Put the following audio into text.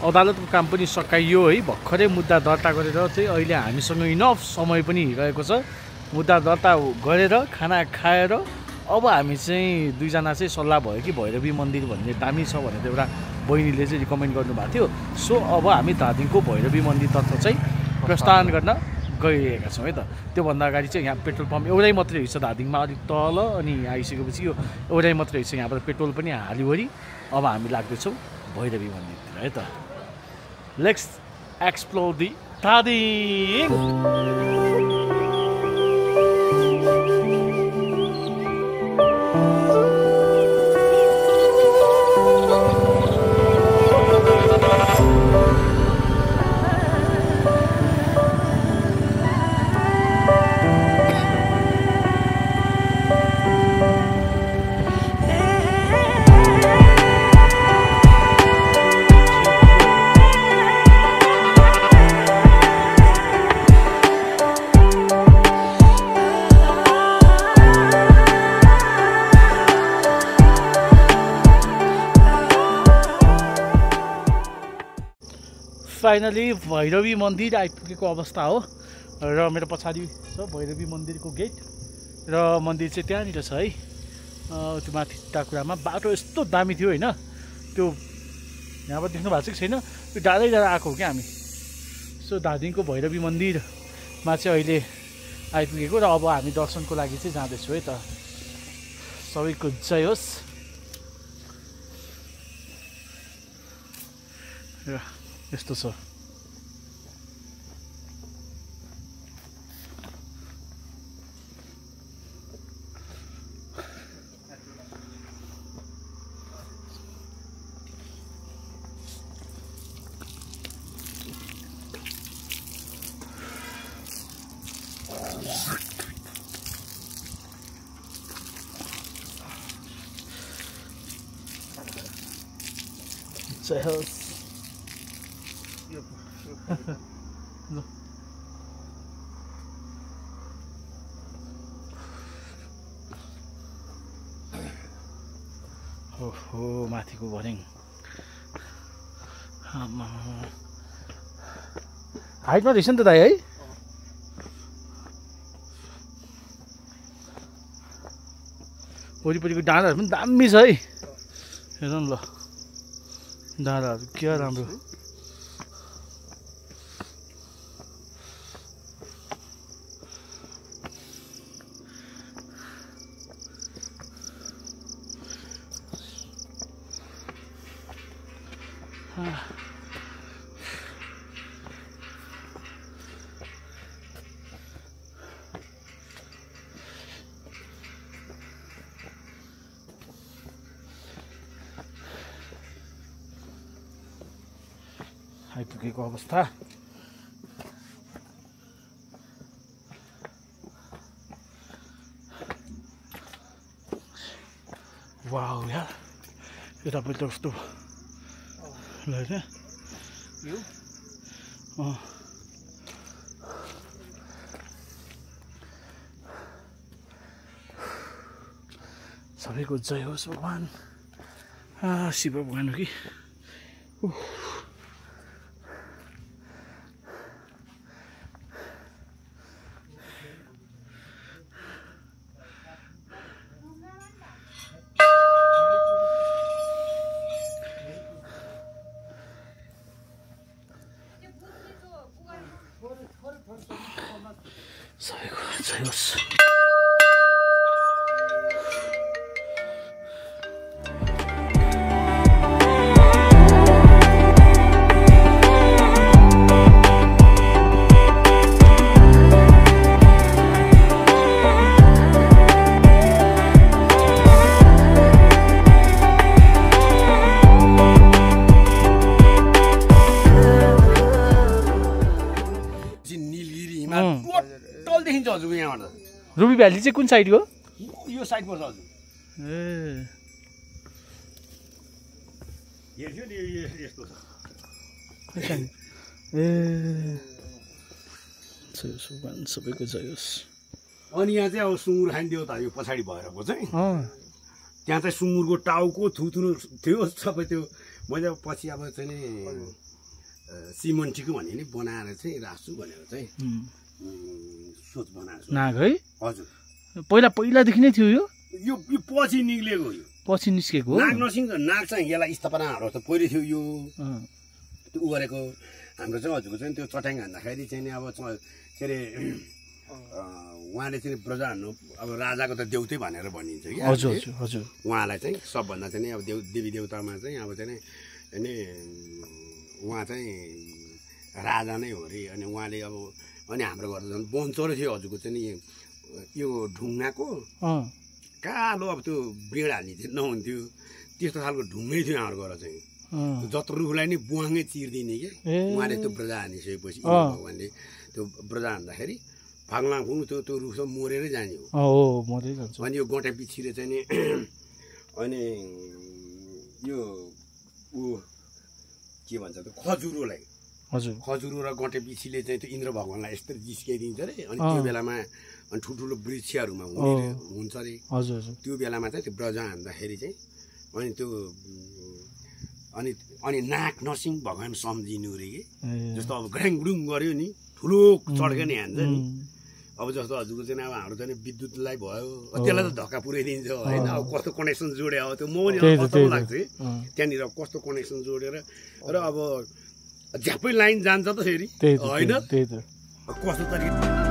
अदालतको काम पनि सकाइयो है। भर्खरै मुद्दा दर्ता गरेर चाहिँ अहिले हामीसँग इनफ समय पनि रहेको छ। मुद्दा दर्ता गरेर खाना खाएर अब हामी चाहिँ दुईजना चाहिँ सल्लाह भयो कि भैरवी मन्दिर भन्ने दामी छ भनेर एउटा बहिनीले चाहिँ रिकमेन्ड गर्नुभएको थियो। सो अब हामी धादिङको भैरवी मन्दिरतर्फ चाहिँ प्रस्थान गर्न गइरहेका छौँ है त। त्योभन्दा अगाडि चाहिँ यहाँ पेट्रोल पम्प एउटै मात्रै रहेछ धादिङमा, अलिक तल। अनि आइसकेपछि यो एउटै मात्रै रहेछ, यहाँबाट पेट्रोल पनि हालिवरी अब हामी लाग्दैछौँ भैरवी मन्दिरतिर है त। Let's explore the Dhading. Finally Bhairavi मन्दिर आइपुगेको अवस्था हो र मेरो पछाडि छ भैरवी मन्दिरको गेट र मन्दिर चाहिँ त्यहाँनिर छ है। त्यो माथि टाकुरामा बाटो यस्तो दामी थियो होइन, त्यो यहाँबाट देख्नु भएको छैन, त्यो डाँडै डाँडा आएको हो क्या हामी। सो धादिङको भैरवी मन्दिरमा चाहिँ अहिले आइपुगेको र अब हामी दर्शनको लागि चाहिँ जाँदैछौँ है त। सबैको जय होस्। र यस्तो छ जय होस्। ओहो माथिको भर्याङ हाइटमा रहेछ नि त दाइ है। वरिपरिको डाँडाहरू पनि दामी छ है। हेरौँ ल डाँडाहरू क्या राम्रो। आइपुगेको अवस्था। वाउ यार यतापट्टि कस्तो ल यो सबैको जय होस् भगवान्। शिव भगवान् हो कि सबैको जय होस्। रुबी भ्याली चाहिँ कुन साइड हो? यो साइड पर्छ हजुर। हेर्छु नि यस्तो छ। सबैको जय होस्। अनि यहाँ चाहिँ अब सुँगुर खाने देउता यो पछाडि भएरको चाहिँ त्यहाँ चाहिँ सुँगुरको टाउको थुथुरो थियो सबै त्यो। मैले पछि अब चाहिँ सिमन्टीको भन्ने नि बनाएर चाहिँ राख्छु भनेर चाहिँ सोच बनाएको छु। नाग है हजुर पहिलादेखि नै थियो यो यो पछि निक्लेको यो पछि निस्केको हो नाग नसिङ नाग चाहिँ यसलाई स्थापनाहरू त पहिले थियो यो त्यो उ गरेको हाम्रो चाहिँ हजुरको चाहिँ त्यो चट्याङ हान्दाखेरि चाहिँ नि अब के अरे उहाँले चाहिँ प्रजा हान्नु अब राजाको त देउतै भनेर भनिन्छ कि हजुर हजुर उहाँलाई चाहिँ सबभन्दा चाहिँ अब देवी देवतामा चाहिँ अब चाहिँ नि उहाँ चाहिँ राजा नै हो अरे अनि उहाँले अब अनि हाम्रो घर झन् बन्चरो थियो हजुरको चाहिँ नि यो ढुङ्गाको कालो अब त्यो बेड हाल्ने चाहिँ नहुन्थ्यो त्यस्तो खालको ढुङ्गै थियो हाम्रो घर चाहिँ जत्रो रुखलाई नै बुवाङै चिर्दिने कि उहाँले त्यो ब्रजा हानिसकेपछि भगवान्ले त्यो ब्रजा हान्दाखेरि फाग्लाङ फुङ त्यो रुख सब मरेरै जाने हो मरेरै जान्छ अनि यो गोटे पिछिले चाहिँ नि अनि यो ऊ के भन्छ त्यो खजुरोलाई हजुर खजुरो र गटे पिछीले चाहिँ त्यो इन्द्र भगवान्लाई यस्तरी जिस्काइदिन्छ अरे अनि त्यो बेलामा अनि ठुल्ठुलो वृक्षहरूमा हुन्छ अरे हजुर हजुर त्यो बेलामा चाहिँ त्यो ब्रजा हान्दाखेरि चाहिँ अनि त्यो अनि अनि नाग नरसिंह भगवान् सम्झिनु अरे कि जस्तो अब ग्राङडुङ गऱ्यो नि ठुलो चड्का नि हान्छ नि अब जस्तो हजुरको चाहिँ अब हाम्रो चाहिँ विद्युतलाई भयो त्यसलाई त धक्का पुऱ्याइदिन्छ होइन अब कस्तो कनेक्सन जोड्यो अब त्यो म पनि कस्तो लाग्छ त्यहाँनिर कस्तो कनेक्सन जोडेर र अब झ्यापै लाइन जान्छ त फेरि होइन कस्तो तरिका